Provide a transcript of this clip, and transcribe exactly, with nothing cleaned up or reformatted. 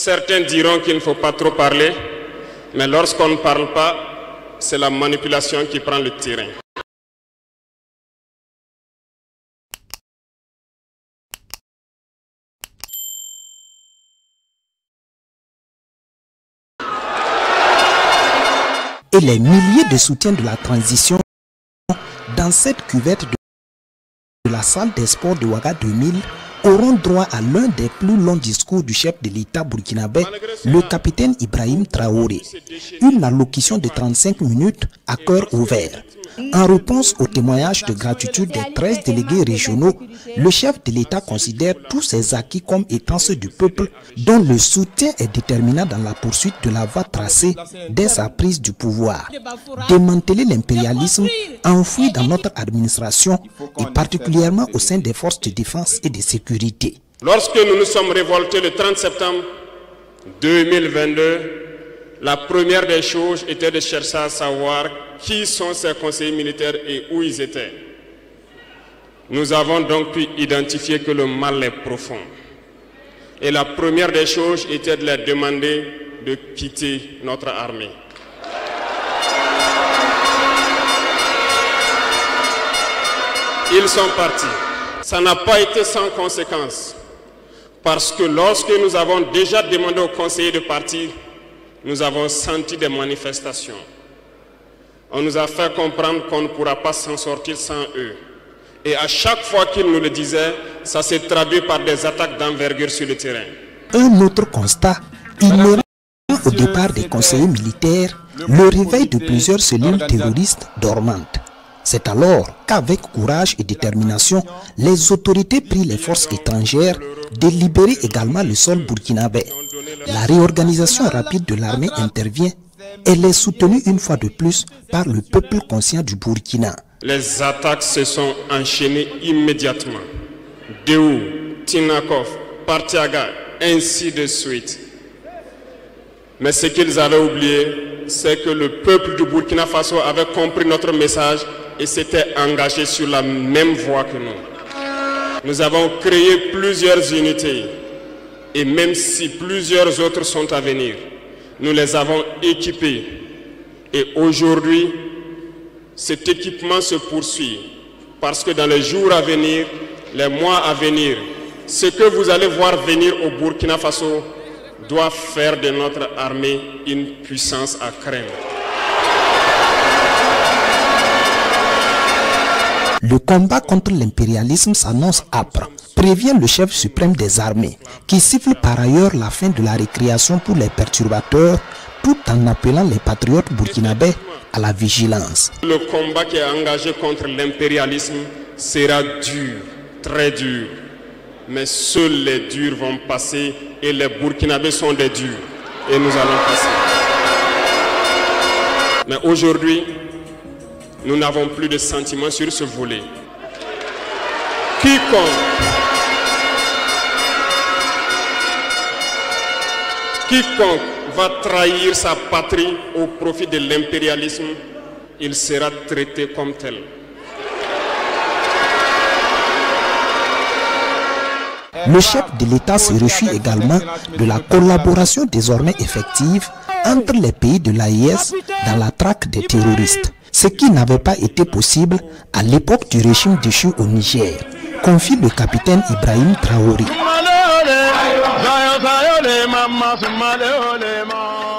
Certains diront qu'il ne faut pas trop parler, mais lorsqu'on ne parle pas, c'est la manipulation qui prend le terrain. Et les milliers de soutiens de la transition dans cette cuvette de la salle des sports de Ouaga deux mille auront droit à l'un des plus longs discours du chef de l'État burkinabé, le capitaine Ibrahim Traoré. Une allocution de trente-cinq minutes à cœur ouvert. En réponse au témoignage de gratitude des treize délégués régionaux, le chef de l'État considère tous ses acquis comme étant ceux du peuple, dont le soutien est déterminant dans la poursuite de la voie tracée dès sa prise du pouvoir. Démanteler l'impérialisme enfoui dans notre administration et particulièrement au sein des forces de défense et de sécurité. Lorsque nous nous sommes révoltés le trente septembre deux mille vingt-deux, la première des choses était de chercher à savoir qui sont ces conseillers militaires et où ils étaient. Nous avons donc pu identifier que le mal est profond. Et la première des choses était de leur demander de quitter notre armée. Ils sont partis. Ça n'a pas été sans conséquence. Parce que lorsque nous avons déjà demandé aux conseillers de partir, nous avons senti des manifestations. On nous a fait comprendre qu'on ne pourra pas s'en sortir sans eux. Et à chaque fois qu'ils nous le disaient, ça s'est traduit par des attaques d'envergure sur le terrain. Un autre constat, ignorant au départ des conseillers militaires, le réveil de plusieurs cellules terroristes dormantes. C'est alors qu'avec courage et détermination, les autorités prient les forces étrangères de libérer également le sol burkinabé. La réorganisation rapide de l'armée intervient. Elle est soutenue une fois de plus par le peuple conscient du Burkina. Les attaques se sont enchaînées immédiatement. Déou, Tinakov, Partiaga, ainsi de suite. Mais ce qu'ils avaient oublié, c'est que le peuple du Burkina Faso avait compris notre message et s'était engagé sur la même voie que nous. Nous avons créé plusieurs unités et même si plusieurs autres sont à venir, nous les avons équipés. Et aujourd'hui, cet équipement se poursuit parce que dans les jours à venir, les mois à venir, ce que vous allez voir venir au Burkina Faso doit faire de notre armée une puissance à craindre. Le combat contre l'impérialisme s'annonce âpre, prévient le chef suprême des armées, qui siffle par ailleurs la fin de la récréation pour les perturbateurs, tout en appelant les patriotes burkinabés à la vigilance. Le combat qui est engagé contre l'impérialisme sera dur, très dur. Mais seuls les durs vont passer et les Burkinabés sont des durs. Et nous allons passer. Mais aujourd'hui, nous n'avons plus de sentiments sur ce volet. Quiconque, quiconque va trahir sa patrie au profit de l'impérialisme, il sera traité comme tel. Le chef de l'État se réjouit également de la collaboration désormais effective entre les pays de l'A I S dans la traque des terroristes, ce qui n'avait pas été possible à l'époque du régime déchu au Niger, confie le capitaine Ibrahim Traoré.